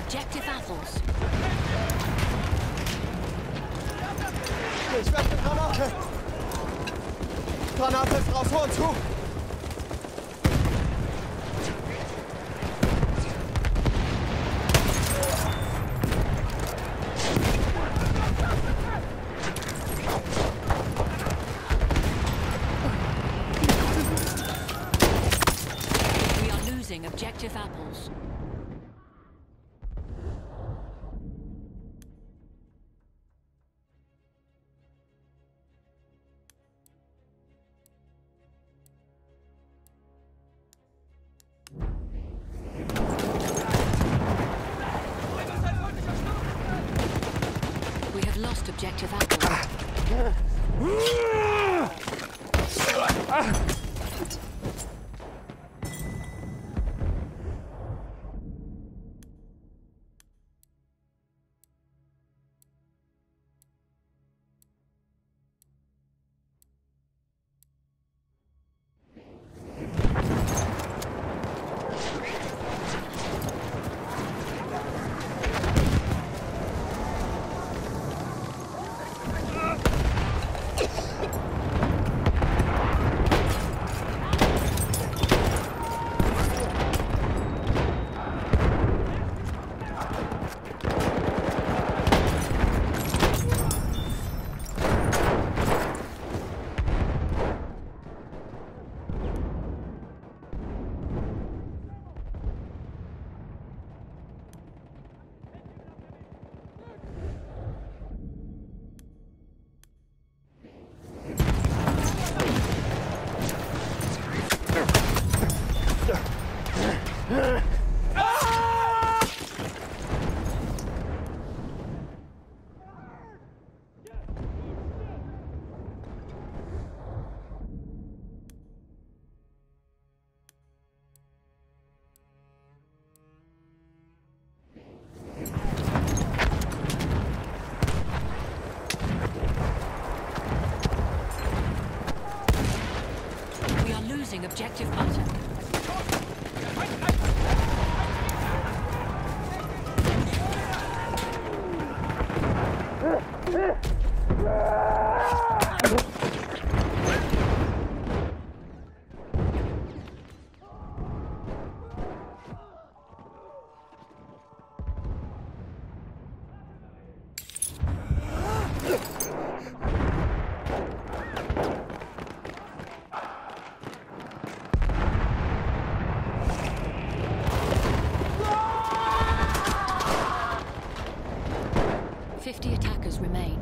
objective apples. Ich werfe eine Granate. Granate ist raus, Horn zu. We are losing objective apples. We have lost objective apples. We are losing objective butter. Attackers remain.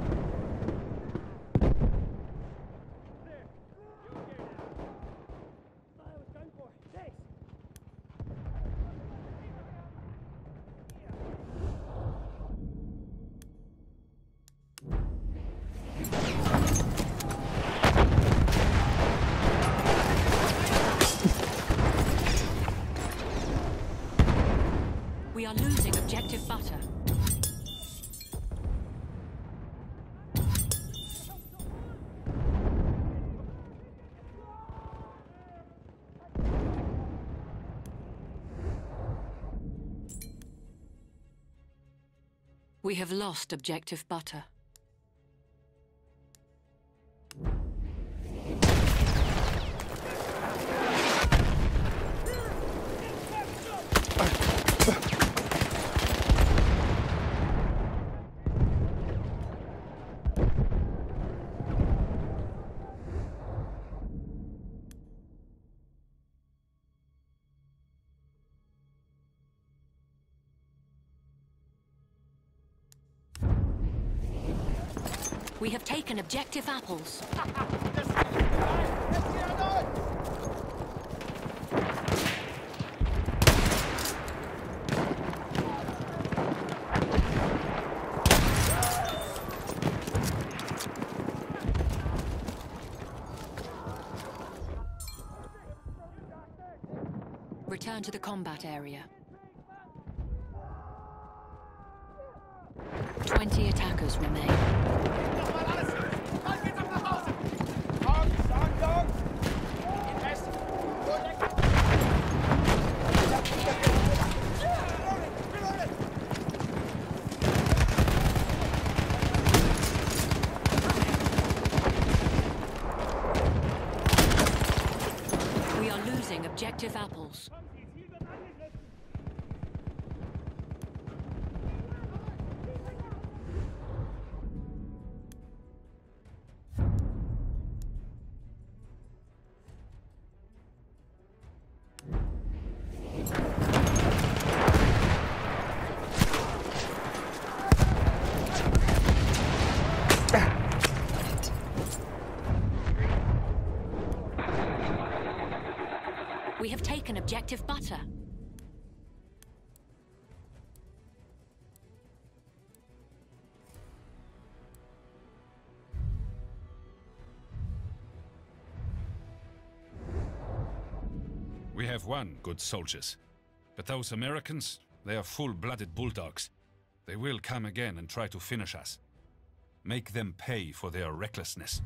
We are losing objective butter. We have lost objective butter. We have taken objective apples. Return to the combat area. 20 attackers remain. objective apples. We have taken objective butter. We have won, good soldiers. But those Americans, they are full-blooded bulldogs. They will come again and try to finish us. Make them pay for their recklessness.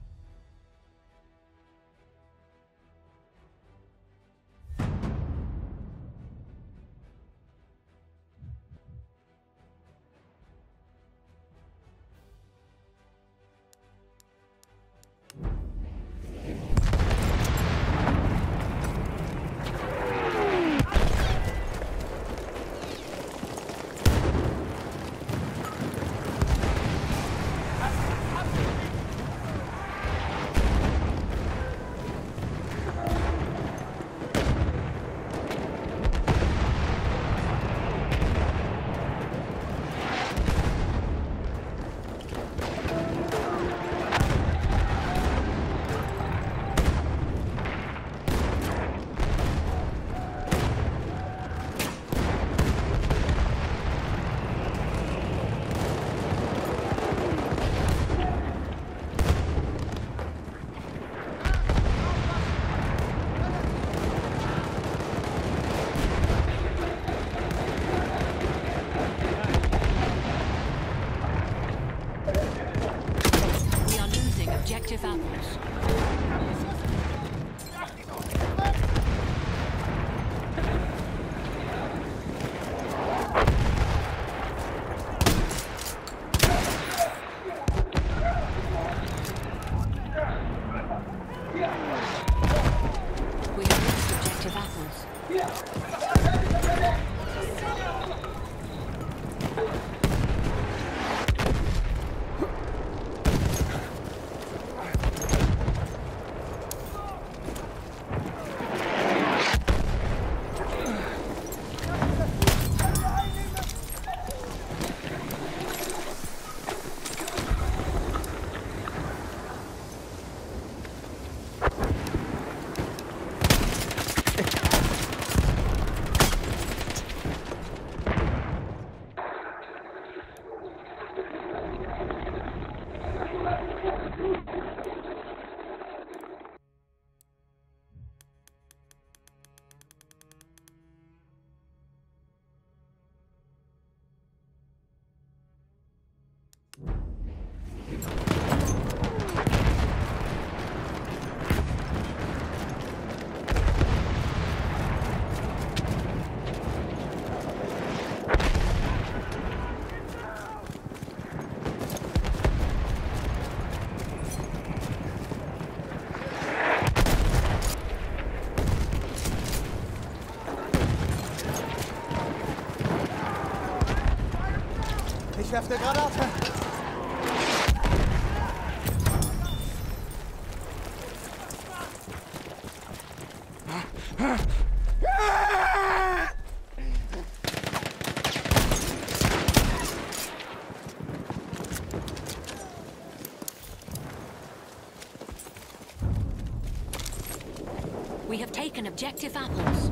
Objective apples. We have lost objective apples. Ich werfe eine Granate. We have taken objective apples.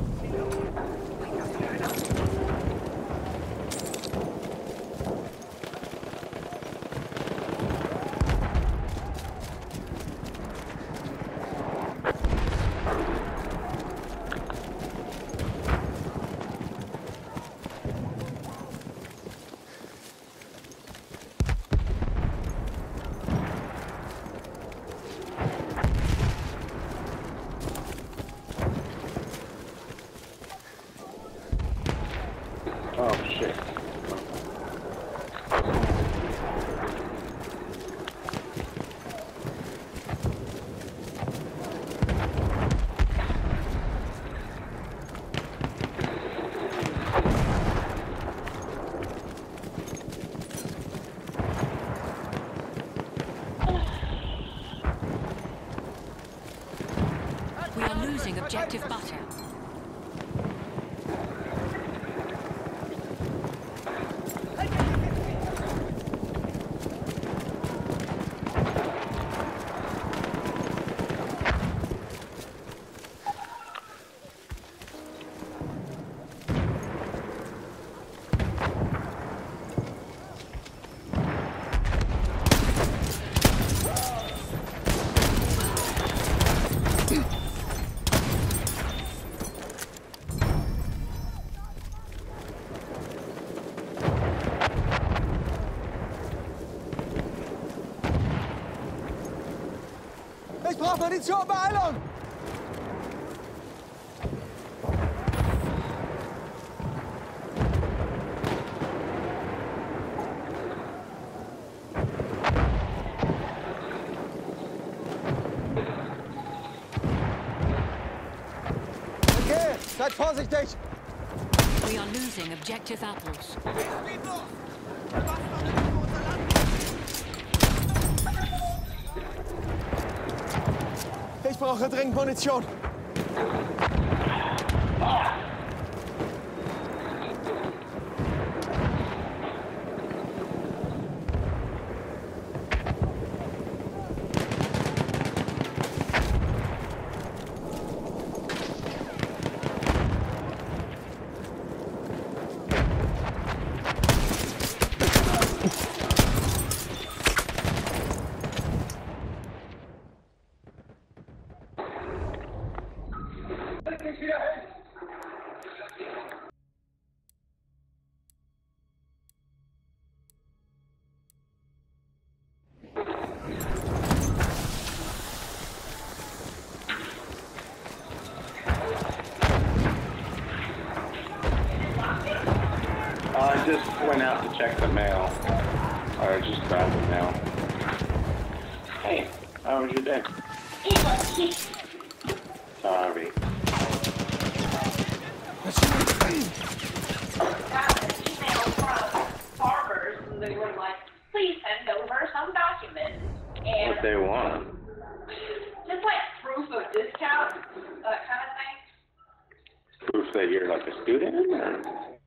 losing objective butter. Ich brauche Munition, Beeilung! Okay, seid vorsichtig! We are losing objective apples. Ich brauche dringend Munition. I just went out to check the mail. Or just grabbed the mail. Hey, how was your day? Sorry. Got an email from farmers, and they were like, please send over some documents. And What they want? just like proof of discount, that kind of thing. Proof that you're like a student? Or?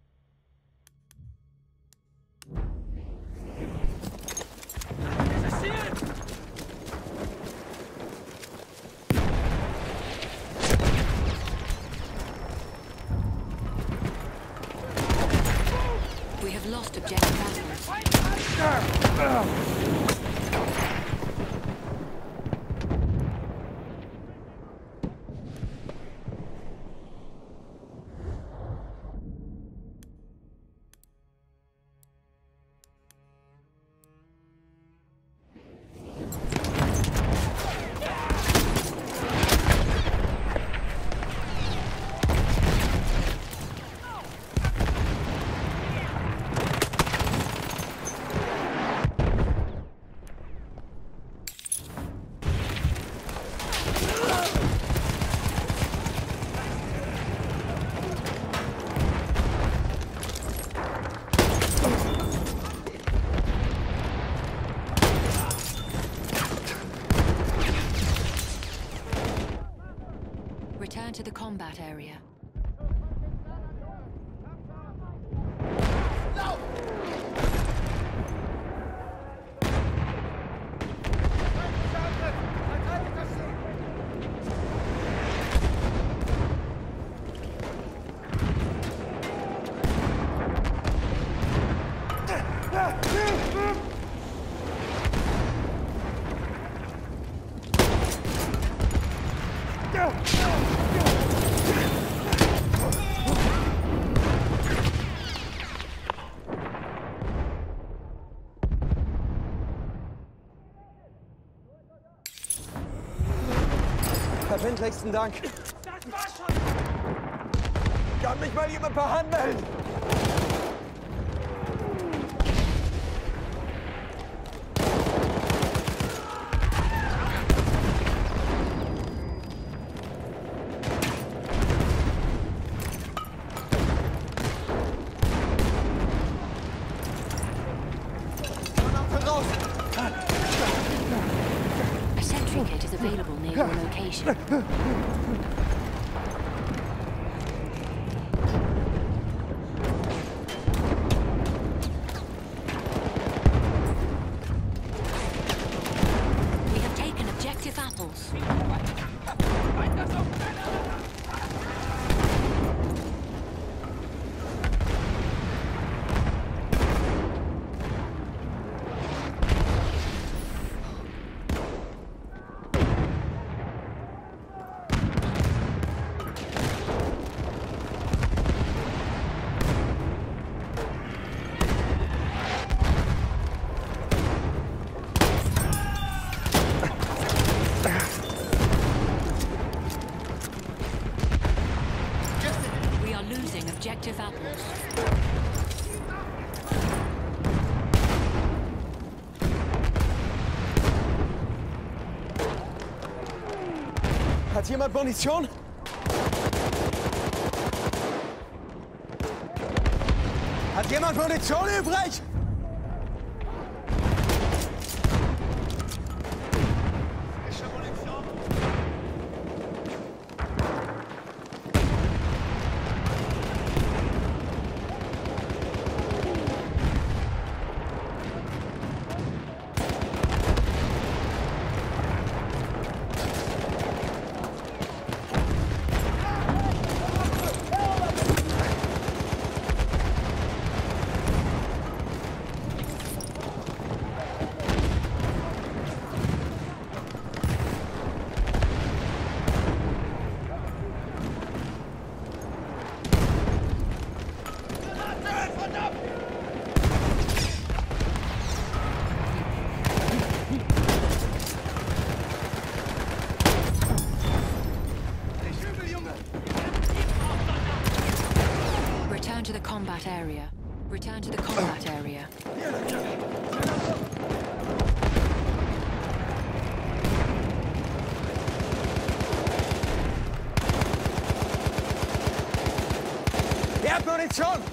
We have lost objective apples. Return to the combat area. Verbindlichsten Dank. Kann mich mal jemand per Hand melden? A sentry kit is available near your location. Hat jemand Munition? Hat jemand Munition übrig? Return to the combat area. Return to the combat area. Ihr habt Munition!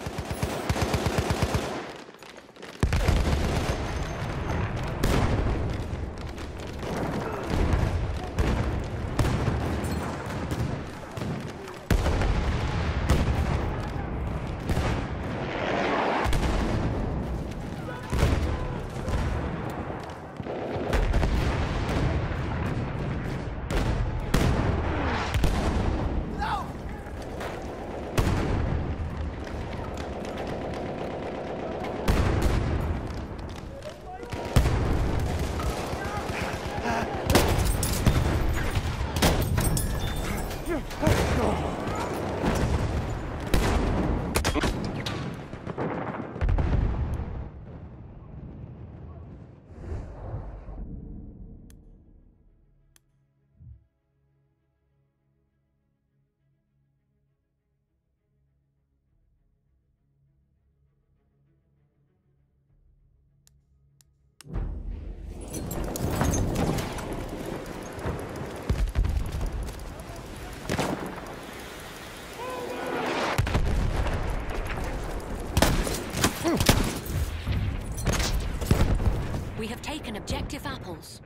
We have taken objective apples.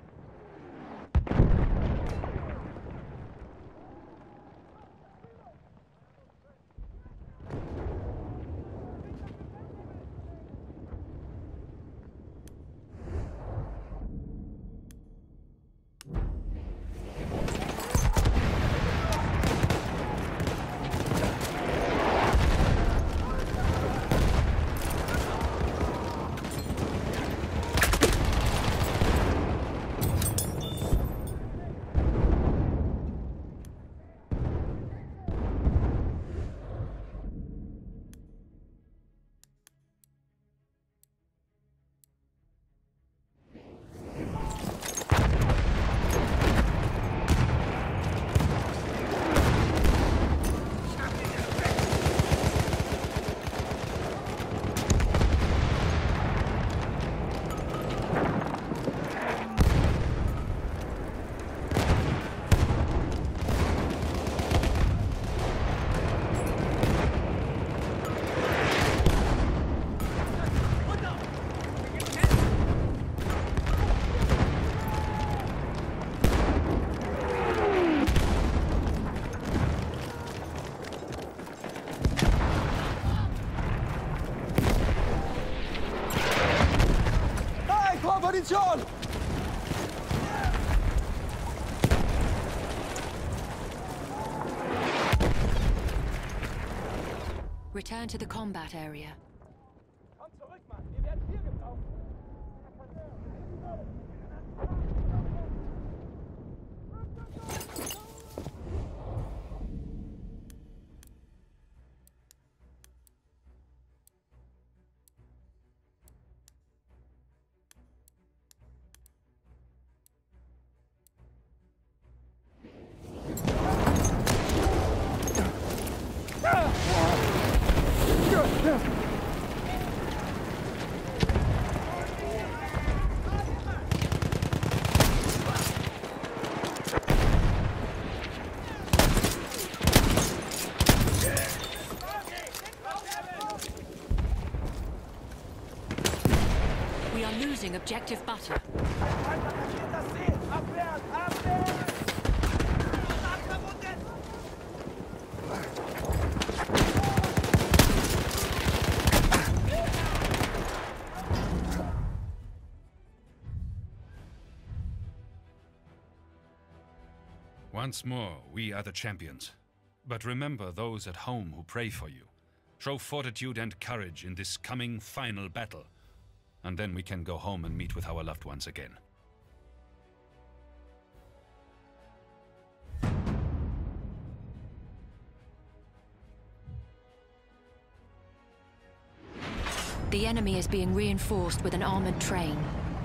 Munition! Return to the combat area. Komm zurück, Mann! Wir werden hier gebraucht! objective butter. Das Ziel! Abwehren! Abwehren! Once more, we are the champions. But remember those at home who pray for you. Show fortitude and courage in this coming final battle. And then we can go home and meet with our loved ones again. The enemy is being reinforced with an armored train.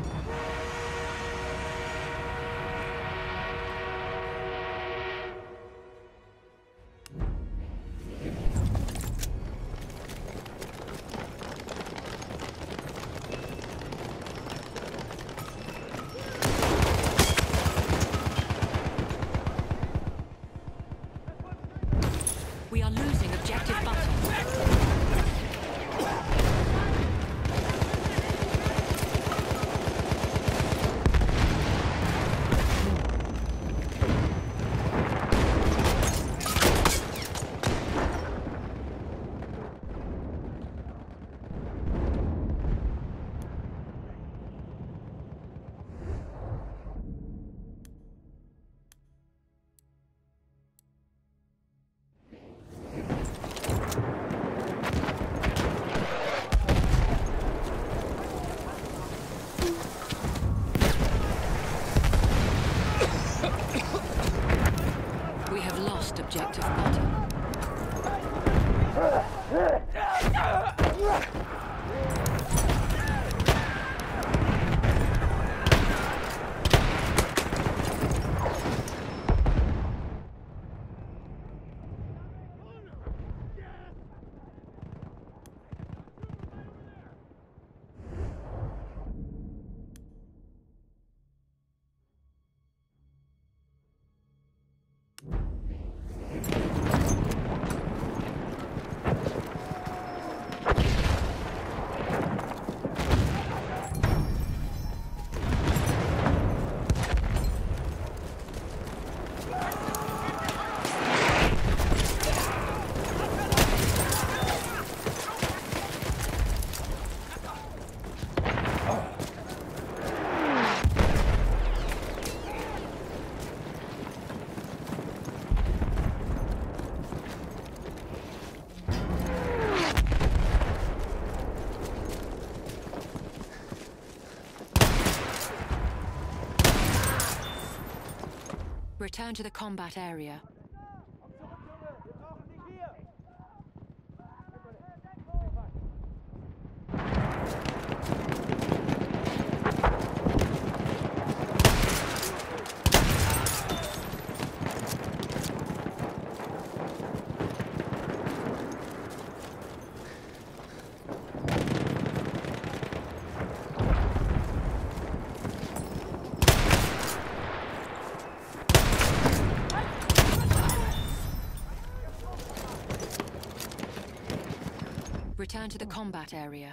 We are losing objective butter. We have lost objective butter. Return to the combat area. Return to the combat area.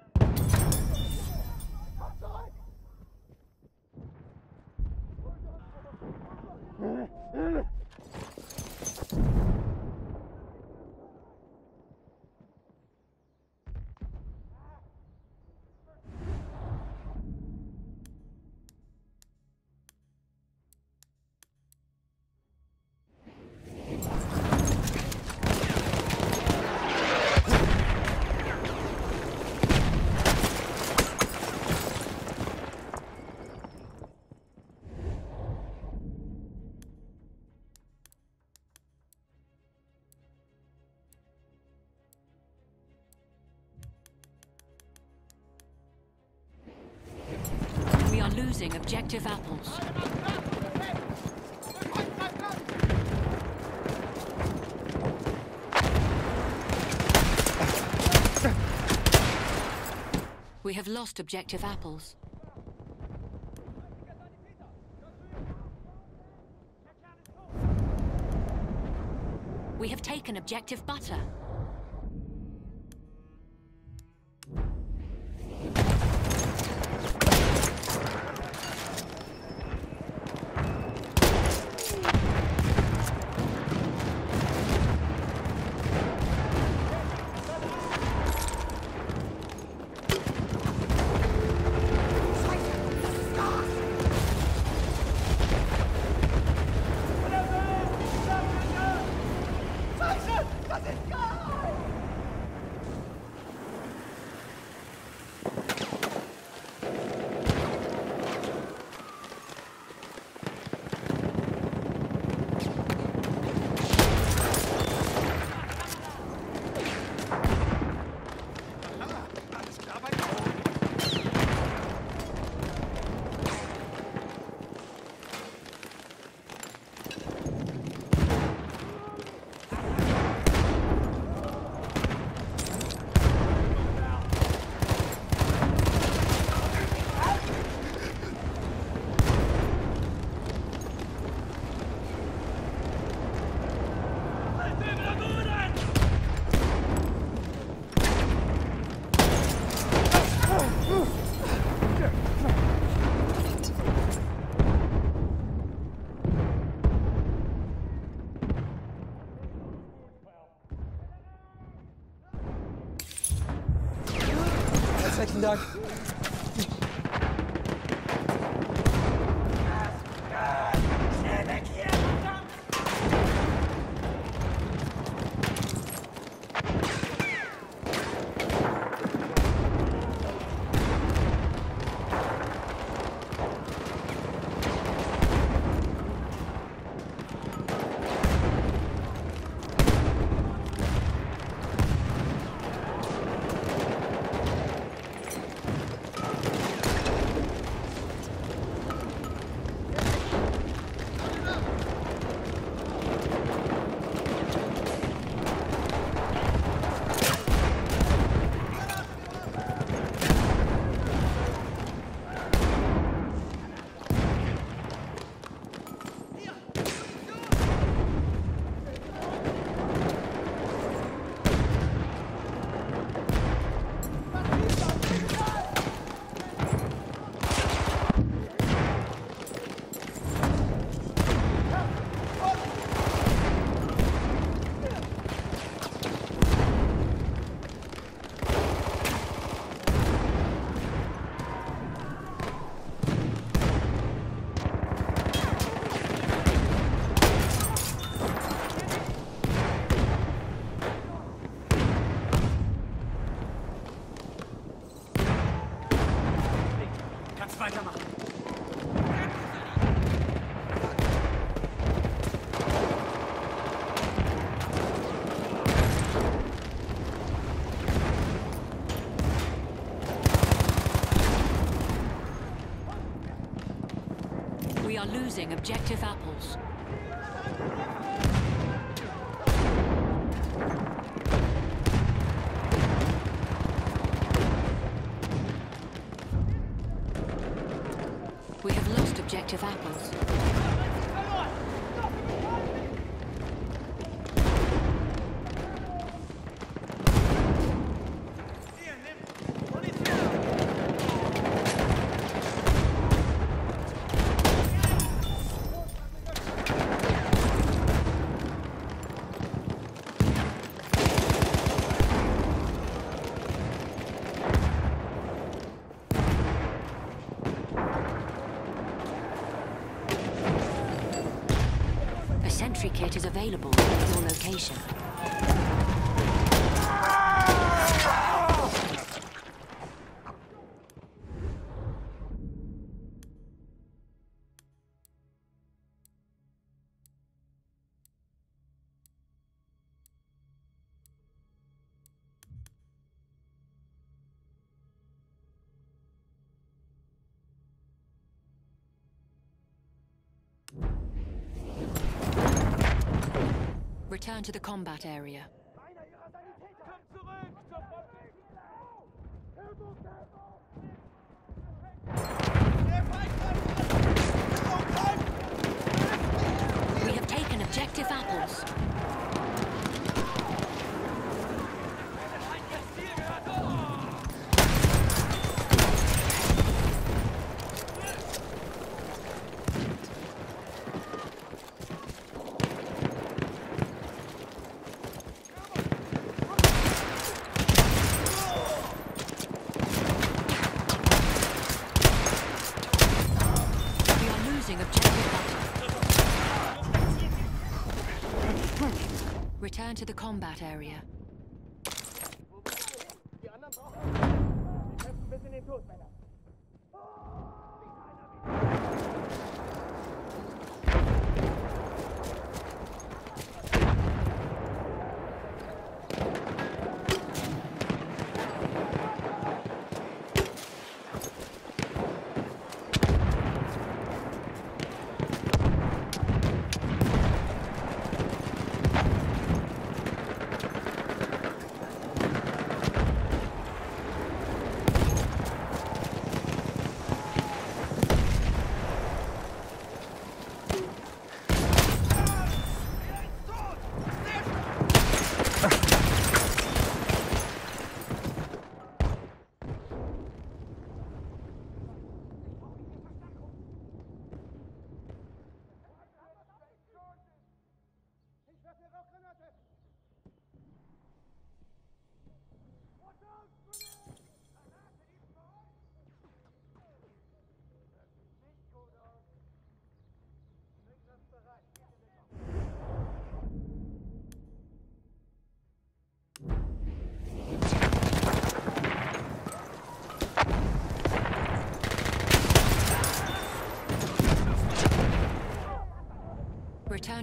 We are losing objective apples. We have lost objective apples. We have taken objective butter. Herzlichen Dank. Schnell weg hier, verdammt! Kannst weitermachen. We are losing objective apples. We have lost objective apples. Hier, nimm Munition! A sentry kit is available at your location. Return to the combat area. Einer ihrer Sanitäter! Kommt zurück! Sofort weg! Der Feind! We have taken objective apples. We are losing objective apples. Return to the combat area. Die anderen brauchen kämpfen bis in den Tod, Männer.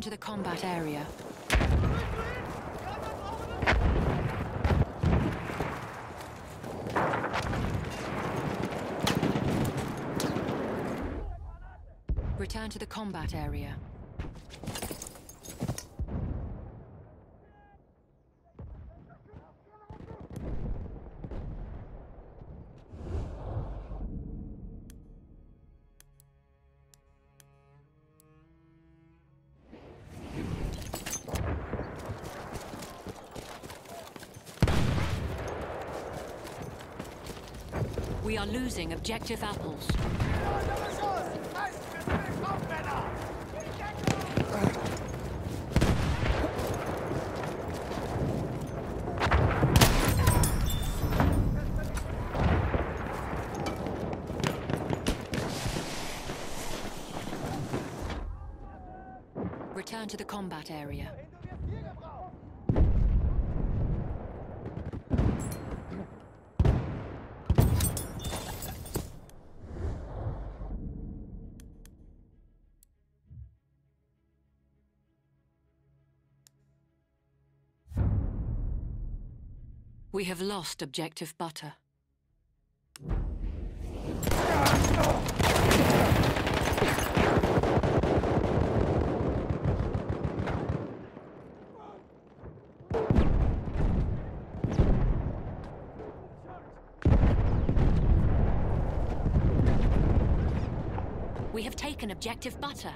Return to the combat area. Return to the combat area. We are losing objective apples. Return to the combat area. We have lost objective butter. We have taken objective butter.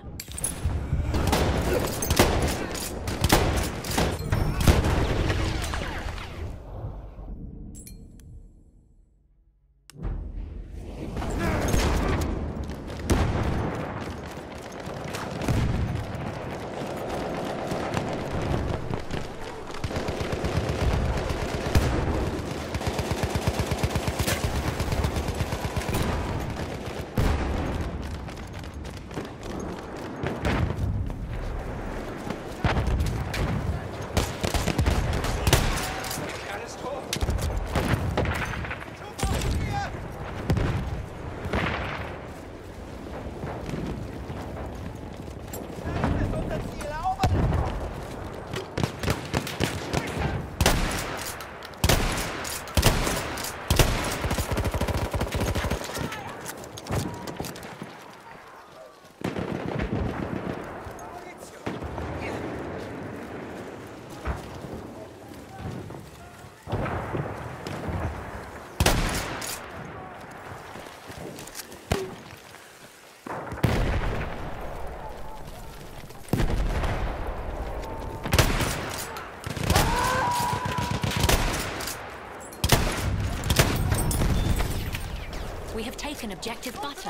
We have taken objective butter.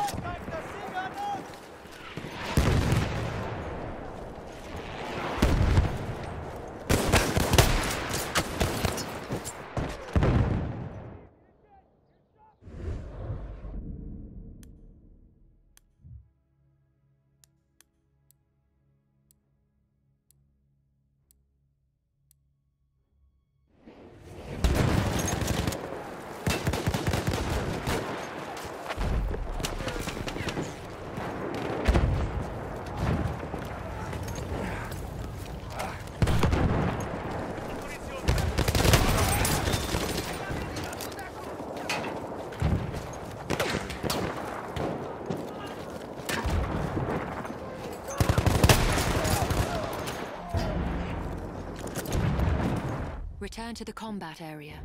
Return to the combat area.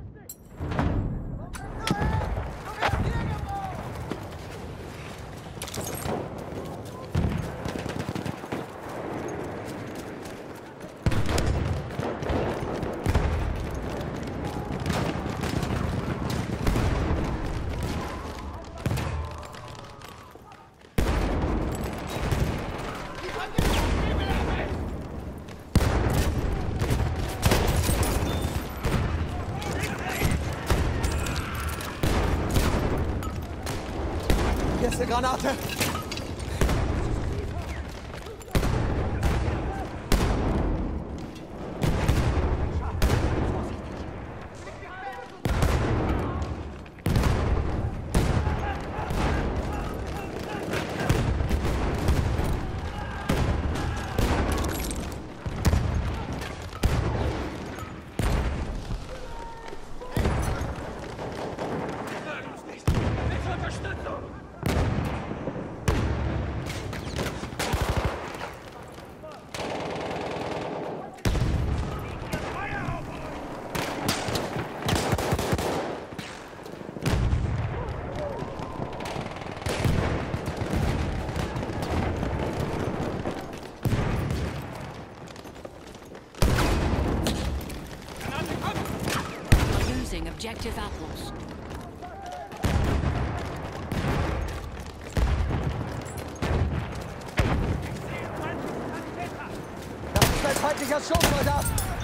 Erste Granate! objective apples. Das ist ein feindlicher Sturmsoldat!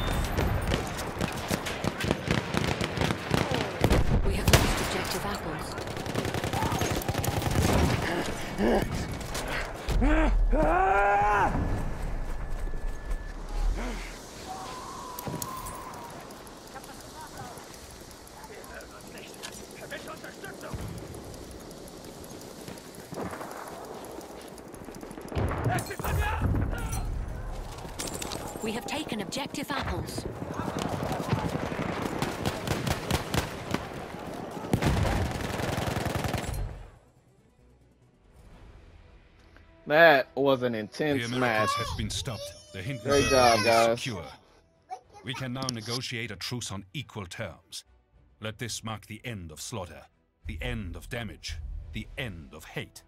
We have lost objective apples. We have taken objective apples. That was an The intense Americans match. have been stopped. The Great Hindenburg job, line is guys. secure. We can now negotiate a truce on equal terms. Let this mark the end of slaughter, the end of damage, the end of hate.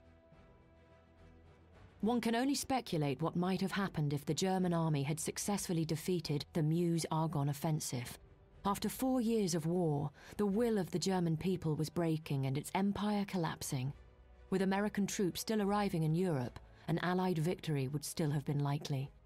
One can only speculate what might have happened if the German army had successfully defeated the Meuse-Argonne offensive. After 4 years of war, the will of the German people was breaking and its empire collapsing. With American troops still arriving in Europe, an Allied victory would still have been likely.